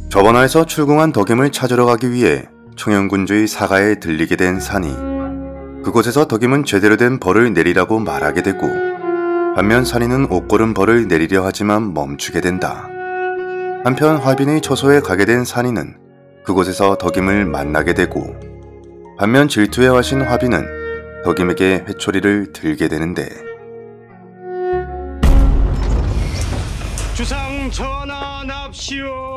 저번화에서 출궁한 덕임을 찾으러 가기 위해 청양군주의 사가에 들리게 된 산이, 그곳에서 덕임은 제대로 된 벌을 내리라고 말하게 되고, 반면 산이는 옷고른 벌을 내리려 하지만 멈추게 된다. 한편 화빈의 처소에 가게 된 산이는 그곳에서 덕임을 만나게 되고, 반면 질투에 화신 화빈은 덕임에게 회초리를 들게 되는데, 주상 전환합시오.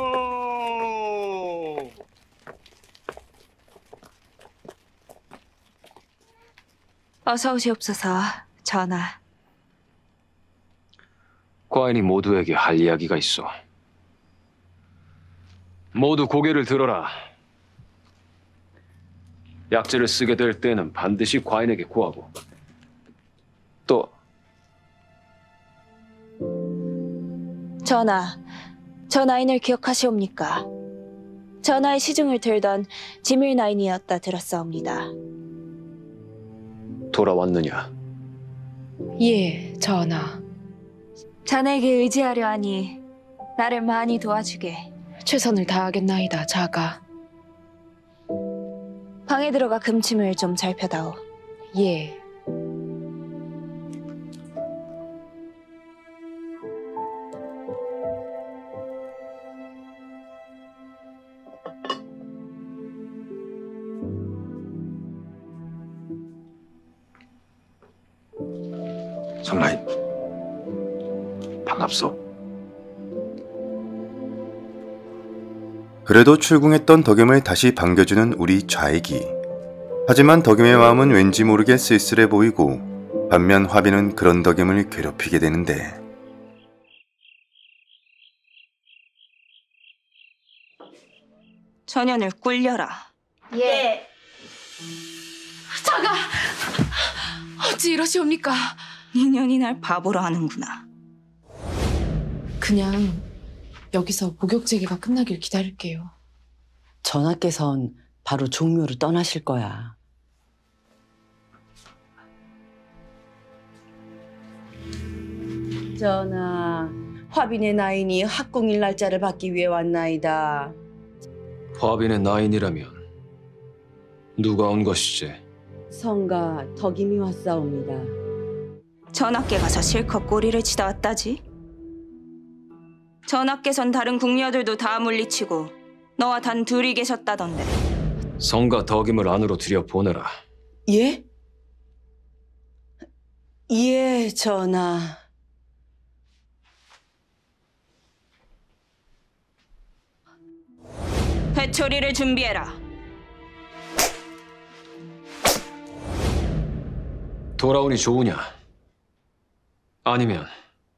어서 오시옵소서, 전하. 과인이 모두에게 할 이야기가 있어. 모두 고개를 들어라. 약재를 쓰게 될 때는 반드시 과인에게 구하고, 또 전하, 전하인을 기억하시옵니까? 전하의 시중을 들던 지밀나인이었다 들었사옵니다. 돌아왔느냐? 예, 전하. 자네에게 의지하려 하니 나를 많이 도와주게. 최선을 다하겠나이다, 자가. 방에 들어가 금침을 좀 살펴다오. 예. 성라인, 반갑소. 그래도 출궁했던 덕임을 다시 반겨주는 우리 좌익이. 하지만 덕임의 마음은 왠지 모르게 쓸쓸해 보이고, 반면 화빈은 그런 덕임을 괴롭히게 되는데, 전현을 꿀려라. 예. 자가! 어찌 이러시옵니까? 인연이 날 바보로 하는구나. 그냥 여기서 복역제기가 끝나길 기다릴게요. 전하께선 바로 종묘로 떠나실 거야. 전하, 화빈의 나인이 학궁일 날짜를 받기 위해 왔나이다. 화빈의 나인이라면 누가 온 것이지? 성가 덕임이 왔사옵니다. 전하께 가서 실컷 꼬리를 치다 왔다지. 전하께선 다른 궁녀들도 다 물리치고 너와 단 둘이 계셨다던데. 성가 덕임을 안으로 들여보내라. 예? 예, 전하. 회초리를 준비해라. 돌아오니 좋으냐? 아니면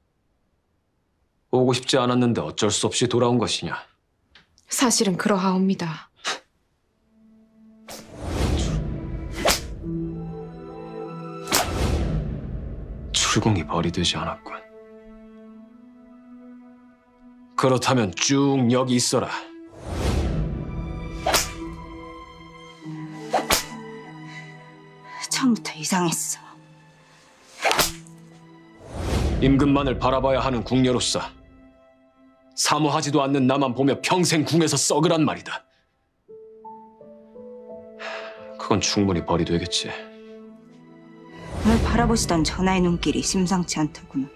오고 싶지 않았는데 어쩔 수 없이 돌아온 것이냐? 사실은 그러하옵니다. 출궁이 벌이되지 않았군. 그렇다면 쭉 여기 있어라. 처음부터 이상했어. 임금만을 바라봐야 하는 궁녀로서 사모하지도 않는 나만 보며 평생 궁에서 썩으란 말이다. 그건 충분히 벌이 되겠지. 널 바라보시던 전하의 눈길이 심상치 않더구나.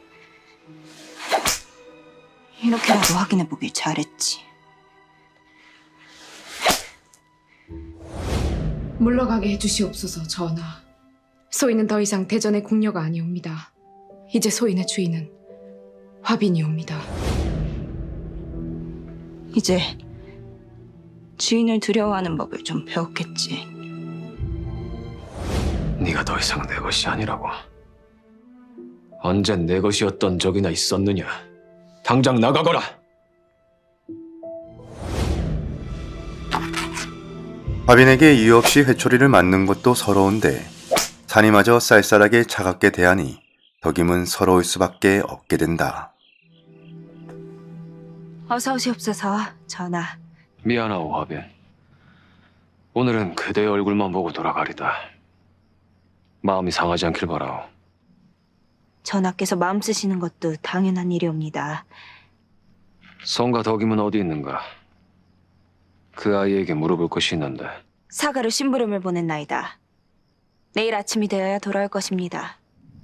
이렇게라도 확인해보길 잘했지. 물러가게 해주시옵소서, 전하. 소인은 더 이상 대전의 궁녀가 아니옵니다. 이제 소인의 주인은 화빈이옵니다. 이제 주인을 두려워하는 법을 좀 배웠겠지. 네가 더 이상 내 것이 아니라고. 언젠 내 것이었던 적이나 있었느냐? 당장 나가거라! 화빈에게 이유 없이 회초리를 맞는 것도 서러운데, 산이마저 쌀쌀하게 차갑게 대하니 덕임은 서러울 수밖에 없게 된다. 어서 오시옵소서, 전하. 미안하오, 화빈. 오늘은 그대의 얼굴만 보고 돌아가리다. 마음이 상하지 않길 바라오. 전하께서 마음 쓰시는 것도 당연한 일이옵니다. 성가 덕임은 어디 있는가? 그 아이에게 물어볼 것이 있는데. 사가로 심부름을 보냈나이다. 내일 아침이 되어야 돌아올 것입니다.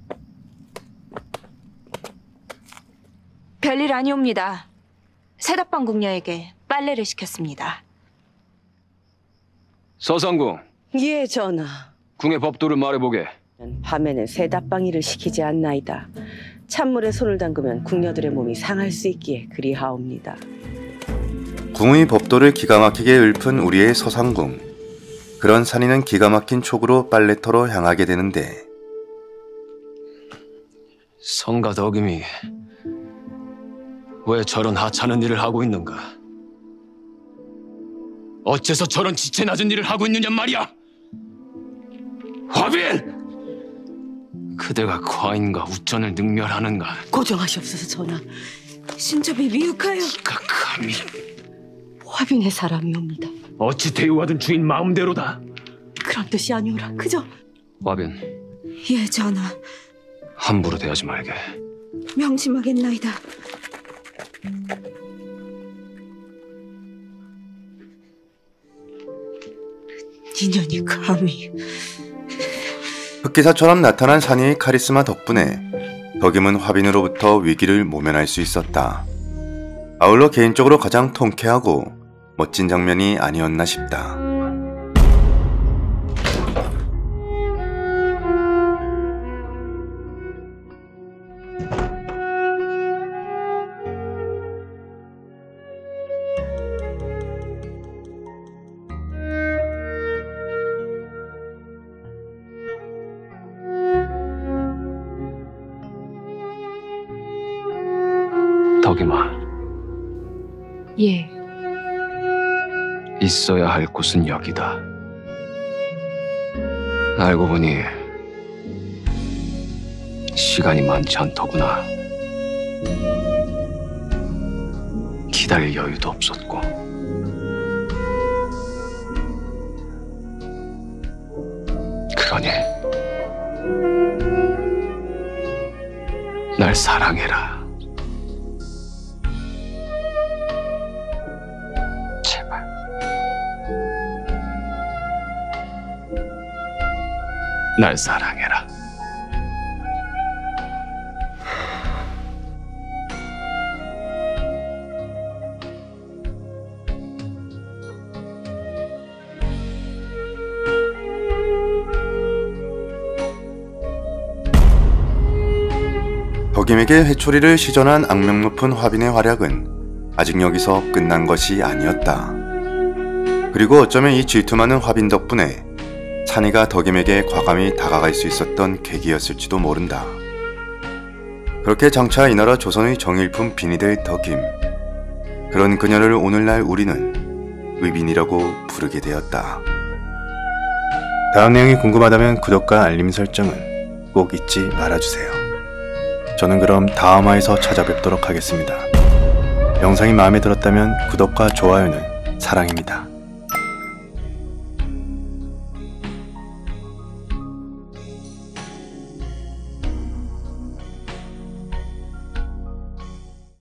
별일 아니옵니다. 새답방 궁녀에게 빨래를 시켰습니다. 서상궁, 예, 전하. 궁의 법도를 말해보게. 밤에는 새답방이를 시키지 않나이다. 찬물에 손을 담그면 궁녀들의 몸이 상할 수 있기에 그리하옵니다. 궁의 법도를 기가 막히게 읊은 우리의 서상궁. 그런 산이는 기가 막힌 촉으로 빨래터로 향하게 되는데 성가 덕임이 왜 저런 하찮은 일을 하고 있는가? 어째서 저런 지체 낮은 일을 하고 있느냐 말이야! 화빈! 그대가 과인과 우전을 능멸하는가? 고정하시옵소서, 전하. 신첩이 미혹하여 가 감히 화빈의 사람이옵니다. 어찌 대우하던 주인 마음대로다. 그런 뜻이 아니오라. 그저 화빈, 예, 전하. 함부로 대하지 말게. 명심하겠나이다. 인연이 감히. 흑기사처럼 나타난 산이의 카리스마 덕분에 덕임은 화빈으로부터 위기를 모면할 수 있었다. 아울러 개인적으로 가장 통쾌하고 멋진 장면이 아니었나 싶다. 덕임아, 예, 있어야 할 곳은 여기다. 알고 보니 시간이 많지 않더구나. 기다릴 여유도 없었고. 그러니 날 사랑해라. 제발. 날 사랑해라. 덕임에게 회초리를 시전한 악명 높은 화빈의 활약은 아직 여기서 끝난 것이 아니었다. 그리고 어쩌면 이 질투 많은 화빈 덕분에 산이가 덕임에게 과감히 다가갈 수 있었던 계기였을지도 모른다. 그렇게 장차 이 나라 조선의 정일품 빈이 될 덕임. 그런 그녀를 오늘날 우리는 의빈이라고 부르게 되었다. 다음 내용이 궁금하다면 구독과 알림 설정은 꼭 잊지 말아주세요. 저는 그럼 다음 화에서 찾아뵙도록 하겠습니다. 영상이 마음에 들었다면 구독과 좋아요는 사랑입니다.